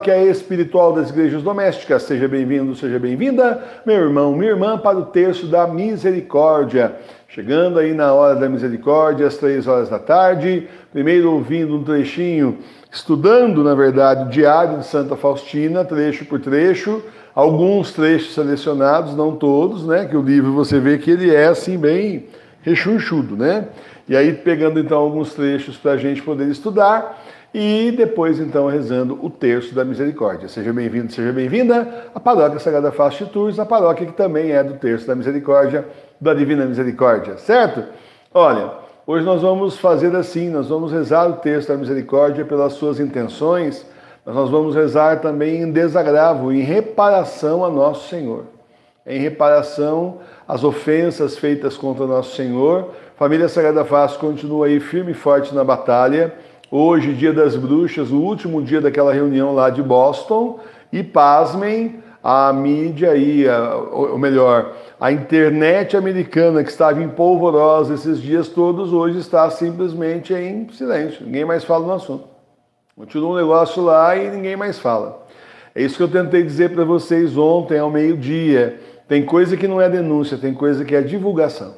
Que é espiritual das igrejas domésticas. Seja bem-vindo, seja bem-vinda, meu irmão, minha irmã, para o terço da misericórdia. Chegando aí na hora da misericórdia, às 3 horas da tarde, primeiro ouvindo um trechinho, estudando, na verdade, o Diário de Santa Faustina, trecho por trecho, alguns trechos selecionados, não todos, né? Que o livro você vê que ele é assim bem rechonchudo, né? E aí pegando então alguns trechos para a gente poder estudar. E depois, então, rezando o terço da misericórdia. Seja bem-vindo, seja bem-vinda à Paróquia Sagrada Face de Tours, a paróquia que também é do terço da misericórdia, da Divina Misericórdia, certo? Olha, hoje nós vamos fazer assim, nós vamos rezar o terço da misericórdia pelas suas intenções, mas nós vamos rezar também em desagravo, em reparação a Nosso Senhor. Em reparação às ofensas feitas contra Nosso Senhor. Família Sagrada Face continua aí firme e forte na batalha. Hoje, dia das bruxas, o último dia daquela reunião lá de Boston, e pasmem, a mídia aí, ou melhor, a internet americana que estava em polvorosa esses dias todos, hoje está simplesmente em silêncio, ninguém mais fala no assunto. Continua um negócio lá e ninguém mais fala. É isso que eu tentei dizer para vocês ontem ao meio-dia. Tem coisa que não é denúncia, tem coisa que é divulgação.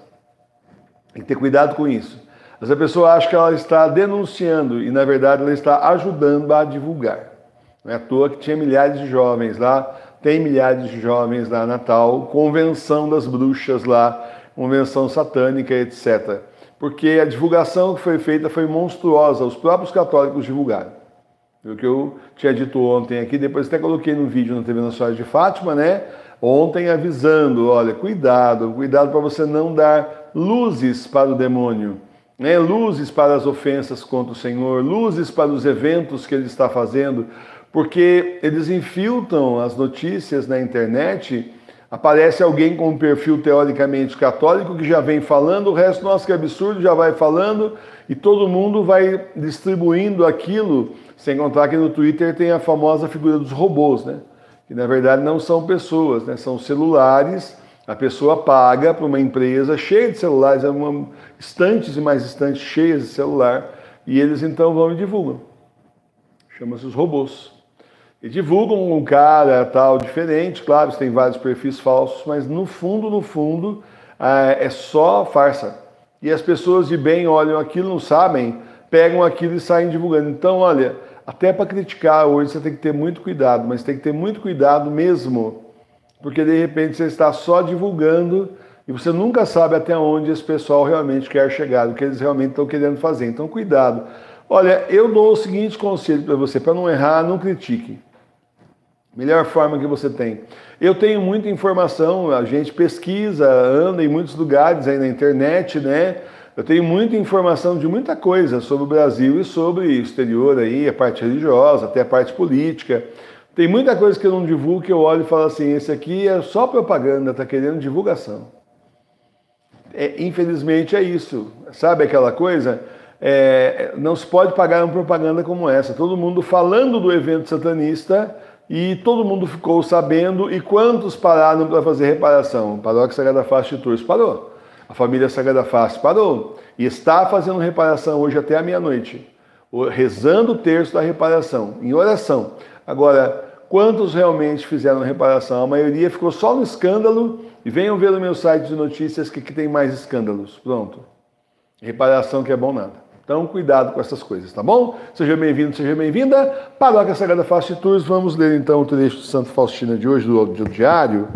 Tem que ter cuidado com isso. Mas a pessoa acha que ela está denunciando e, na verdade, ela está ajudando a divulgar. Não é à toa que tinha milhares de jovens lá, tem milhares de jovens lá na Natal, convenção das bruxas lá, convenção satânica, etc. Porque a divulgação que foi feita foi monstruosa, os próprios católicos divulgaram. O que eu tinha dito ontem aqui, depois até coloquei no vídeo na TV Nossa Senhora de Fátima, né? Ontem avisando, olha, cuidado para você não dar luzes para o demônio. Né, luzes para as ofensas contra o Senhor, luzes para os eventos que ele está fazendo, porque eles infiltram as notícias na internet, aparece alguém com um perfil teoricamente católico que já vem falando, o resto, nossa, que absurdo, já vai falando, e todo mundo vai distribuindo aquilo, sem contar que no Twitter tem a famosa figura dos robôs, né? Que na verdade não são pessoas, né? São celulares. A pessoa paga para uma empresa cheia de celulares, estantes e mais estantes cheias de celular, e eles então vão e divulgam. Chama-se os robôs. E divulgam um cara tal diferente, claro, tem vários perfis falsos, mas no fundo, é só farsa. E as pessoas de bem olham aquilo, não sabem, pegam aquilo e saem divulgando. Então, olha, até para criticar hoje você tem que ter muito cuidado, mas tem que ter muito cuidado mesmo. Porque de repente você está só divulgando e você nunca sabe até onde esse pessoal realmente quer chegar, o que eles realmente estão querendo fazer. Então cuidado. Olha, eu dou o seguinte conselho para você, para não errar, não critique. Melhor forma que você tem. Eu tenho muita informação, a gente pesquisa, anda em muitos lugares aí na internet, né? Eu tenho muita informação de muita coisa sobre o Brasil e sobre o exterior aí, a parte religiosa, até a parte política. Tem muita coisa que eu não divulgo, que eu olho e falo assim, esse aqui é só propaganda, está querendo divulgação. Infelizmente é isso. Sabe aquela coisa? Não se pode pagar uma propaganda como essa. Todo mundo falando do evento satanista e todo mundo ficou sabendo. E quantos pararam para fazer reparação? A Paróquia Sagrada Face de Tours parou. A família Sagrada Face parou. E está fazendo reparação hoje até a meia-noite. Rezando o terço da reparação, em oração. Agora, quantos realmente fizeram reparação? A maioria ficou só no escândalo, e venham ver no meu site de notícias que tem mais escândalos. Pronto. Reparação que é bom nada. Então, cuidado com essas coisas, tá bom? Seja bem-vindo, seja bem-vinda. Paróquia Sagrada Face de Tours, vamos ler então o trecho de Santa Faustina de hoje, do diário.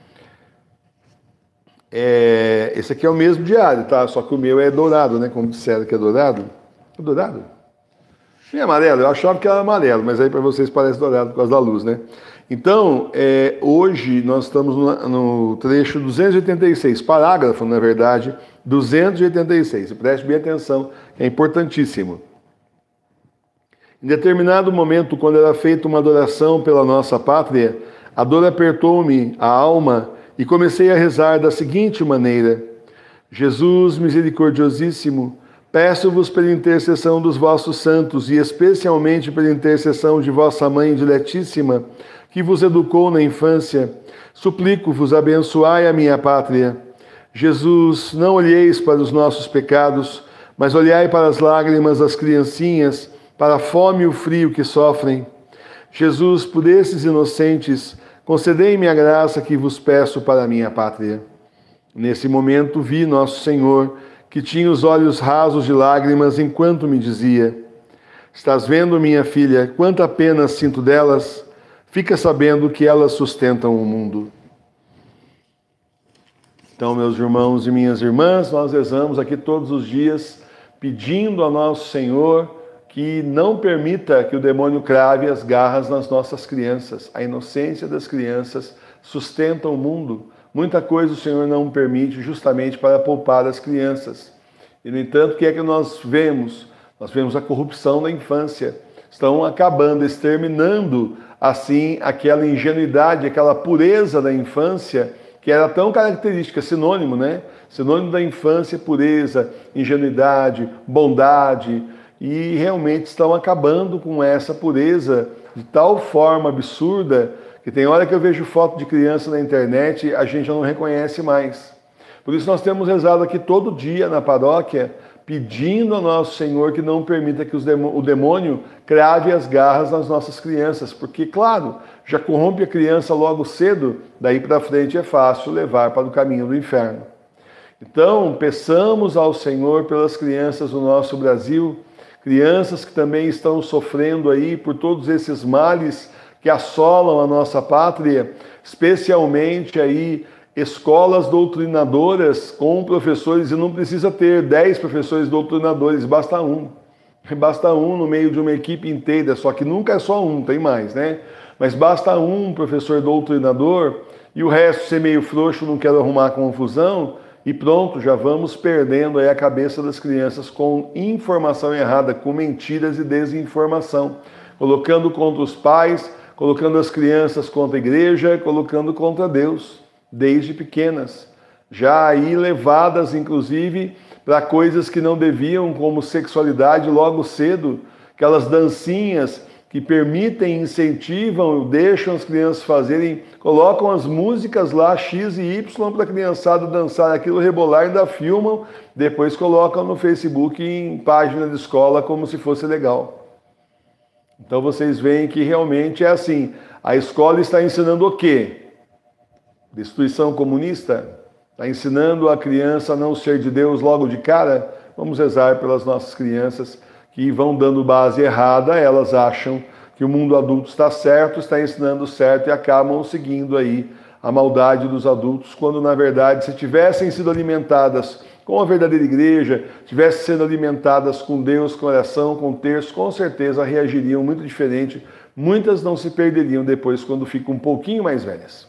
Esse aqui é o mesmo diário, tá? Só que o meu é dourado, né? Como disseram que é dourado. É dourado? É amarelo, eu achava que era amarelo, mas aí para vocês parece dourado por causa da luz, né? Então, hoje nós estamos no trecho 286, parágrafo, na verdade, 286. Preste bem atenção, é importantíssimo. Em determinado momento, quando era feita uma adoração pela nossa pátria, a dor apertou-me a alma e comecei a rezar da seguinte maneira: Jesus misericordiosíssimo, peço-vos pela intercessão dos vossos santos e especialmente pela intercessão de vossa mãe diletíssima, que vos educou na infância, suplico-vos abençoai a minha pátria. Jesus, não olheis para os nossos pecados, mas olhai para as lágrimas das criancinhas, para a fome e o frio que sofrem. Jesus, por esses inocentes, concedei-me a graça que vos peço para a minha pátria. Nesse momento vi Nosso Senhor, que tinha os olhos rasos de lágrimas, enquanto me dizia: estás vendo, minha filha, quanta pena sinto delas? Fica sabendo que elas sustentam o mundo. Então, meus irmãos e minhas irmãs, nós rezamos aqui todos os dias, pedindo ao Nosso Senhor que não permita que o demônio crave as garras nas nossas crianças. A inocência das crianças sustenta o mundo. Muita coisa o Senhor não permite justamente para poupar as crianças. E, no entanto, o que é que nós vemos? Nós vemos a corrupção da infância. Estão acabando, exterminando, assim, aquela ingenuidade, aquela pureza da infância, que era tão característica, sinônimo, né? Sinônimo da infância, pureza, ingenuidade, bondade. E realmente estão acabando com essa pureza de tal forma absurda que tem hora que eu vejo foto de criança na internet, a gente já não reconhece mais. Por isso nós temos rezado aqui todo dia na paróquia, pedindo ao Nosso Senhor que não permita que o demônio crave as garras nas nossas crianças, porque, claro, já corrompe a criança logo cedo, daí para frente é fácil levar para o caminho do inferno. Então, peçamos ao Senhor pelas crianças do nosso Brasil, crianças que também estão sofrendo aí por todos esses males que assolam a nossa pátria, especialmente aí escolas doutrinadoras com professores, e não precisa ter 10 professores doutrinadores, basta um. Basta um no meio de uma equipe inteira, só que nunca é só um, tem mais, né? Mas basta um professor doutrinador e o resto ser meio frouxo, não quero arrumar confusão, e pronto, já vamos perdendo aí a cabeça das crianças com informação errada, com mentiras e desinformação, colocando contra os pais, colocando as crianças contra a igreja, colocando contra Deus, desde pequenas, já aí levadas, inclusive, para coisas que não deviam, como sexualidade logo cedo, aquelas dancinhas que permitem, incentivam, deixam as crianças fazerem, colocam as músicas lá, X e Y, para a criançada dançar aquilo, rebolar, ainda filmam, depois colocam no Facebook em página de escola como se fosse legal. Então vocês veem que realmente é assim, a escola está ensinando o quê? Destruição comunista? Está ensinando a criança a não ser de Deus logo de cara? Vamos rezar pelas nossas crianças que vão dando base errada, elas acham que o mundo adulto está certo, está ensinando certo e acabam seguindo aí a maldade dos adultos, quando na verdade, se tivessem sido alimentadas com a verdadeira igreja, tivessem sendo alimentadas com Deus, com oração, com terço, com certeza reagiriam muito diferente. Muitas não se perderiam depois quando ficam um pouquinho mais velhas.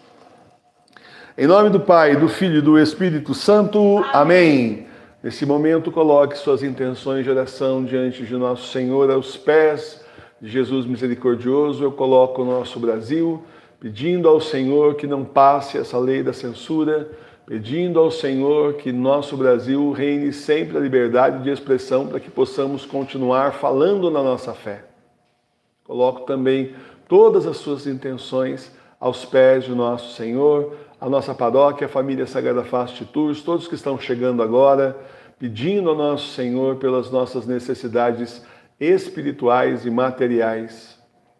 Em nome do Pai, do Filho e do Espírito Santo. Amém. Nesse momento, coloque suas intenções de oração diante de Nosso Senhor, aos pés de Jesus misericordioso. Eu coloco o nosso Brasil, pedindo ao Senhor que não passe essa lei da censura, pedindo ao Senhor que nosso Brasil reine sempre a liberdade de expressão para que possamos continuar falando na nossa fé. Coloco também todas as suas intenções aos pés de nosso Senhor, a nossa paróquia, a família Sagrada Face de Tours, todos que estão chegando agora, pedindo ao nosso Senhor pelas nossas necessidades espirituais e materiais.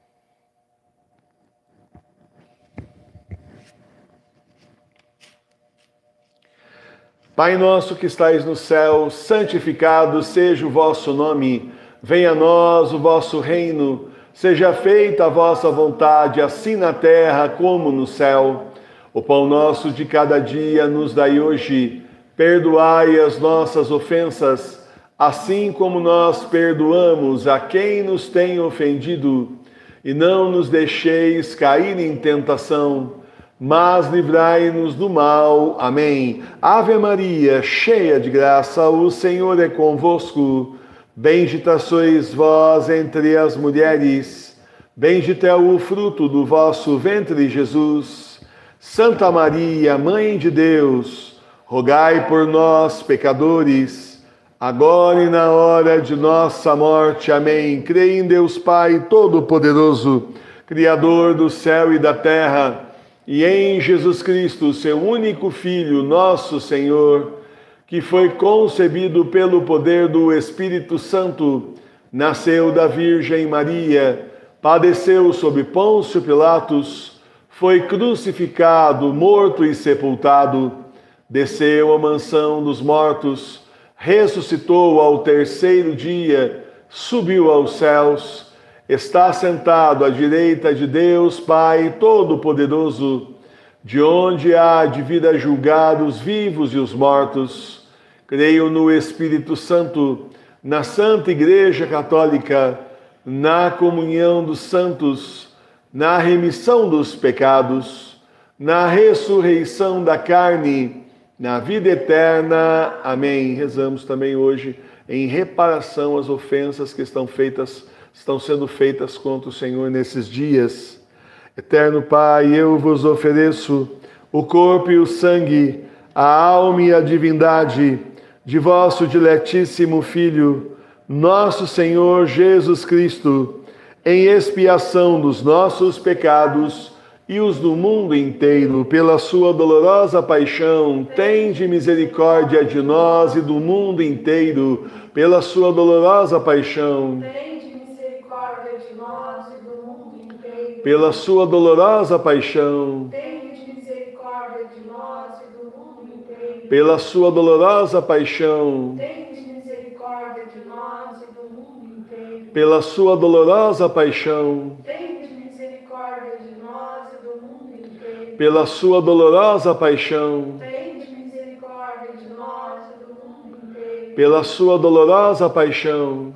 Pai nosso que estais no céu, santificado seja o vosso nome. Venha a nós o vosso reino. Seja feita a vossa vontade, assim na terra como no céu. O pão nosso de cada dia nos dai hoje. Perdoai as nossas ofensas, assim como nós perdoamos a quem nos tem ofendido. E não nos deixeis cair em tentação, mas livrai-nos do mal. Amém. Ave Maria, cheia de graça, o Senhor é convosco. Bendita sois vós entre as mulheres, bendito é o fruto do vosso ventre, Jesus. Santa Maria, Mãe de Deus, rogai por nós, pecadores, agora e na hora de nossa morte. Amém. Creio em Deus Pai Todo-Poderoso, Criador do céu e da terra, e em Jesus Cristo, seu único Filho, nosso Senhor, que foi concebido pelo poder do Espírito Santo, nasceu da Virgem Maria, padeceu sob Pôncio Pilatos, foi crucificado, morto e sepultado, desceu à mansão dos mortos, ressuscitou ao terceiro dia, subiu aos céus, está sentado à direita de Deus Pai Todo-Poderoso, de onde há de vir a julgar os vivos e os mortos. Creio no Espírito Santo, na Santa Igreja Católica, na comunhão dos santos, na remissão dos pecados, na ressurreição da carne, na vida eterna. Amém. Rezamos também hoje em reparação às ofensas que estão sendo feitas contra o Senhor nesses dias. Eterno Pai, eu vos ofereço o corpo e o sangue, a alma e a divindade de vosso diletíssimo Filho, nosso Senhor Jesus Cristo, em expiação dos nossos pecados e os do mundo inteiro, pela sua dolorosa paixão, tende misericórdia de nós e do mundo inteiro, pela sua dolorosa paixão. Pela sua dolorosa paixão, tende misericórdia de nós e do mundo inteiro. Pela sua dolorosa paixão, tende misericórdia de nós e do mundo inteiro. Pela sua dolorosa paixão, tende misericórdia de nós e do mundo inteiro. Pela sua dolorosa paixão, tende misericórdia de nós e do mundo inteiro. Pela sua dolorosa paixão,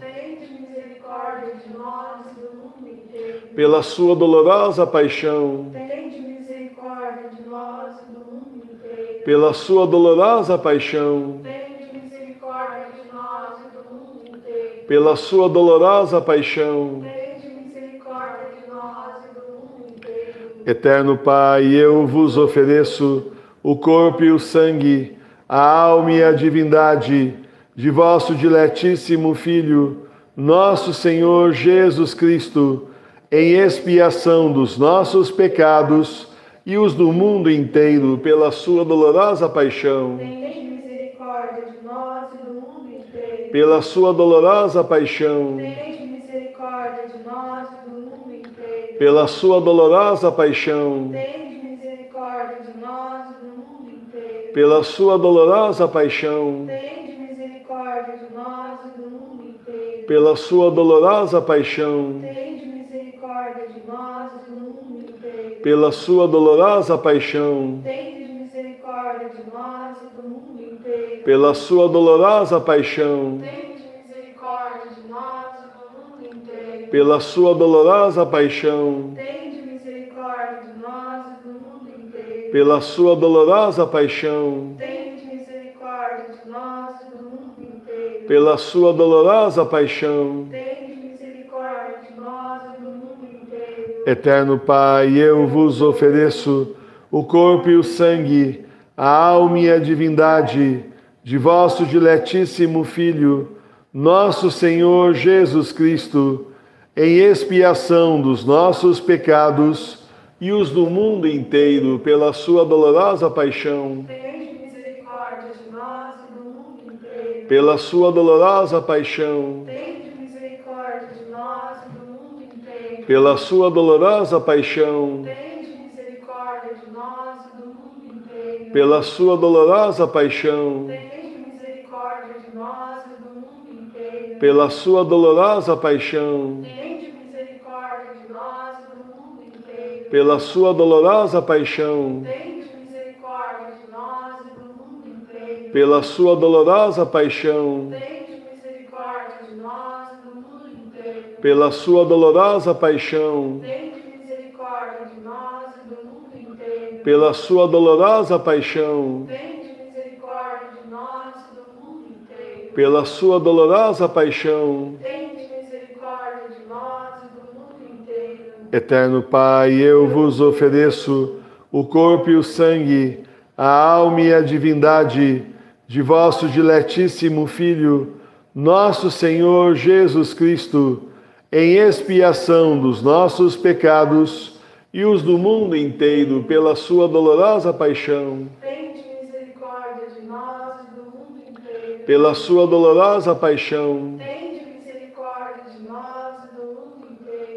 pela sua dolorosa paixão, tende misericórdia de nós e do mundo inteiro. Pela sua dolorosa paixão, tende misericórdia de nós e do mundo inteiro. Pela sua dolorosa paixão, tende misericórdia de nós e do mundo inteiro. Eterno Pai, eu vos ofereço o corpo e o sangue, a alma e a divindade de vosso diletíssimo Filho, nosso Senhor Jesus Cristo, em expiação dos nossos pecados e os do mundo inteiro, pela sua dolorosa paixão. Tende misericórdia de nós e do mundo inteiro. Pela sua dolorosa paixão. Tende misericórdia de nós e do mundo inteiro. Pela sua dolorosa paixão. Tende misericórdia de nós e do mundo inteiro. Pela sua dolorosa paixão. Tende misericórdia de nós e do mundo inteiro. Pela sua dolorosa paixão. De nós e do mundo inteiro. Pela sua dolorosa paixão, tende misericórdia de nós e do mundo inteiro. Pela sua dolorosa paixão, tende misericórdia de nós e do mundo inteiro. Pela sua dolorosa paixão, tende misericórdia de nós e do mundo inteiro. Pela sua dolorosa paixão, tende misericórdia de nós e do mundo inteiro. Pela sua dolorosa paixão, Eterno Pai, eu vos ofereço o corpo e o sangue, a alma e a divindade de vosso diletíssimo Filho, nosso Senhor Jesus Cristo, em expiação dos nossos pecados e os do mundo inteiro, pela sua dolorosa paixão. Tende misericórdia de nós e do mundo inteiro. Pela sua dolorosa paixão. Tende misericórdia de nós e do mundo inteiro. Pela sua dolorosa paixão. Tende misericórdia de nós e do mundo inteiro. Pela sua dolorosa paixão. Tende misericórdia de nós e do mundo inteiro. Pela sua dolorosa paixão. Tende misericórdia de nós e do mundo inteiro. Pela sua dolorosa paixão. Tende misericórdia de nós e do mundo inteiro. Pela sua dolorosa paixão. Tende misericórdia de nós e do mundo inteiro. Pela sua dolorosa paixão. Tende misericórdia de nós e do mundo inteiro. Pela sua dolorosa paixão. Tende misericórdia de nós e do mundo inteiro. Pela sua dolorosa paixão. Tende misericórdia de nós e do mundo inteiro. Eterno Pai, eu vos ofereço o corpo e o sangue, a alma e a divindade de vosso diletíssimo Filho, nosso Senhor Jesus Cristo, em expiação dos nossos pecados e os do mundo inteiro, pela sua dolorosa paixão. Tende misericórdia de nós e do mundo inteiro. Pela sua dolorosa paixão. Tende misericórdia de nós e do mundo inteiro.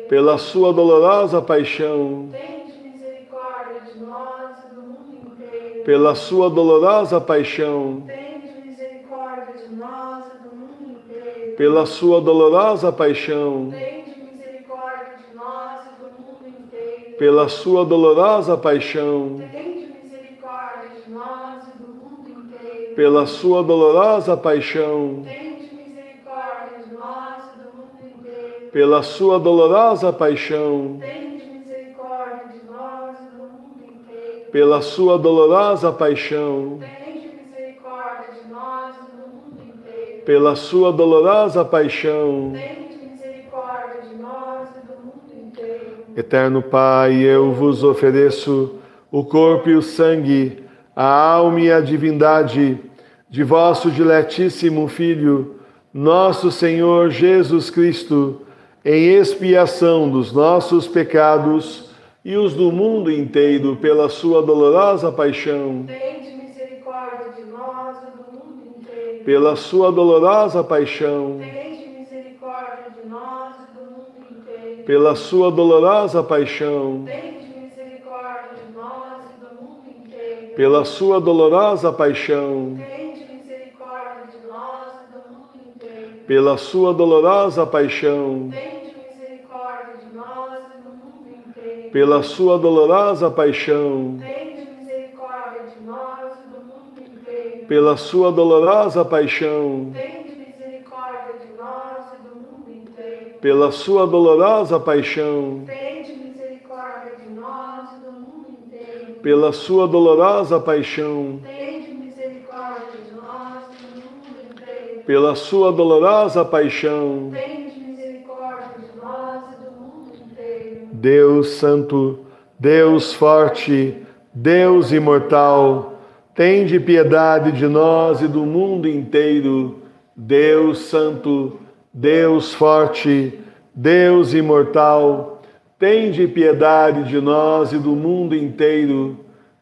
pela sua dolorosa paixão, tende misericórdia de nós e do mundo inteiro. pela sua dolorosa paixão, Tende misericórdia de nós e do mundo inteiro. pela sua dolorosa paixão, Tende misericórdia de nós e do mundo inteiro. pela sua dolorosa paixão, Tende misericórdia de nós e do mundo inteiro. pela sua dolorosa paixão, Tende misericórdia de nós e do mundo inteiro. pela sua dolorosa paixão, Tende misericórdia de nós e do mundo inteiro. pela sua dolorosa paixão, Tende misericórdia de nós e do mundo inteiro. pela sua dolorosa paixão. Tende misericórdia de nós e do mundo inteiro. Eterno Pai, eu vos ofereço o corpo e o sangue, a alma e a divindade de vosso diletíssimo Filho, nosso Senhor Jesus Cristo, em expiação dos nossos pecados e os do mundo inteiro, pela sua dolorosa paixão, Tende misericórdia de nós e do mundo inteiro. pela sua dolorosa paixão, Tende misericórdia de nós e do mundo inteiro. pela sua dolorosa paixão, Tende misericórdia de nós e do mundo inteiro. pela sua dolorosa paixão, Tende misericórdia de nós e do mundo inteiro. pela sua dolorosa paixão, Tende misericórdia de nós e do mundo inteiro. pela sua dolorosa paixão, Tende misericórdia de nós e do mundo inteiro. pela sua dolorosa paixão, Tende misericórdia de nós e do mundo inteiro. pela sua dolorosa paixão, Tende misericórdia de nós e do mundo inteiro. pela sua dolorosa paixão, Tende misericórdia de nós e do mundo inteiro. pela sua dolorosa paixão. Tende misericórdia de nós e do mundo inteiro. Deus Santo, Deus Forte, Deus Imortal, tende piedade de nós e do mundo inteiro. Deus Santo, Deus Forte, Deus Imortal, tende piedade de nós e do mundo inteiro.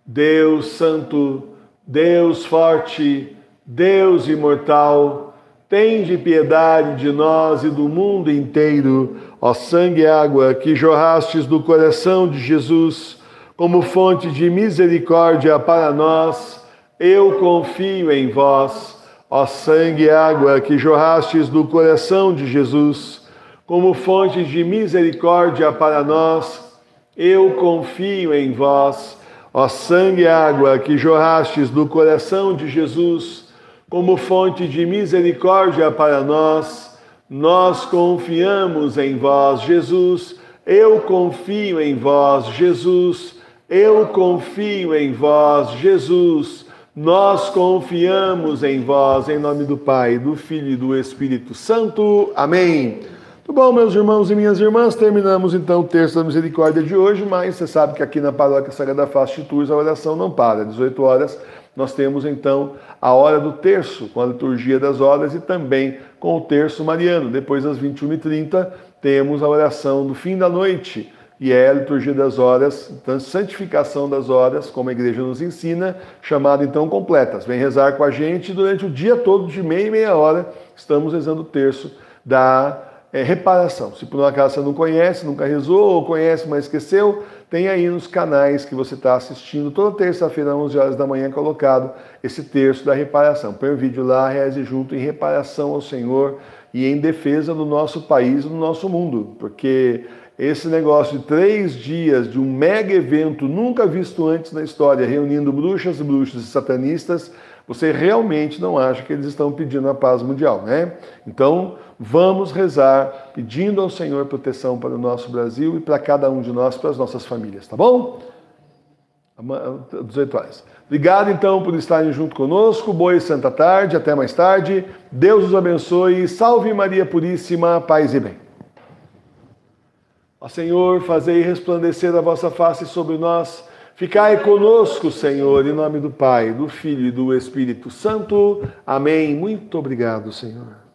Deus Santo, Deus Forte, Deus Imortal, tende piedade de nós e do mundo inteiro. Ó sangue e água que jorrastes do coração de Jesus, como fonte de misericórdia para nós, eu confio em vós. Ó sangue e água que jorrastes do coração de Jesus, como fonte de misericórdia para nós, eu confio em vós. Ó sangue e água que jorrastes do coração de Jesus, como fonte de misericórdia para nós confiamos em vós, Jesus. Eu confio em vós, Jesus. Eu confio em vós, Jesus. Nós confiamos em vós, em nome do Pai, do Filho e do Espírito Santo. Amém. Muito bom, meus irmãos e minhas irmãs, terminamos então o Terço da Misericórdia de hoje, mas você sabe que aqui na Paróquia Sagrada Face de Tours a oração não para. Às 18 horas nós temos então a hora do terço, com a liturgia das horas e também com o terço mariano. Depois às 21h30 temos a oração do fim da noite, e é a liturgia das horas, então santificação das horas, como a igreja nos ensina, chamada então completas. Vem rezar com a gente durante o dia todo, de meia e meia hora, estamos rezando o terço da reparação. Se por um acaso você não conhece, nunca rezou, ou conhece, mas esqueceu, tem aí nos canais que você está assistindo, toda terça-feira, às 11 horas da manhã, colocado esse terço da reparação. Põe o vídeo lá, reze junto em reparação ao Senhor e em defesa do nosso país e do nosso mundo, porque esse negócio de 3 dias de um mega evento nunca visto antes na história, reunindo bruxas, bruxos e satanistas, você realmente não acha que eles estão pedindo a paz mundial, né? Então, vamos rezar, pedindo ao Senhor proteção para o nosso Brasil e para cada um de nós, para as nossas famílias, tá bom? 18 horas. Obrigado, então, por estarem junto conosco. Boa e santa tarde, até mais tarde. Deus os abençoe. Salve Maria Puríssima, paz e bem. Ó Senhor, fazei resplandecer a vossa face sobre nós. Ficai conosco, Senhor, em nome do Pai, do Filho e do Espírito Santo. Amém. Muito obrigado, Senhor.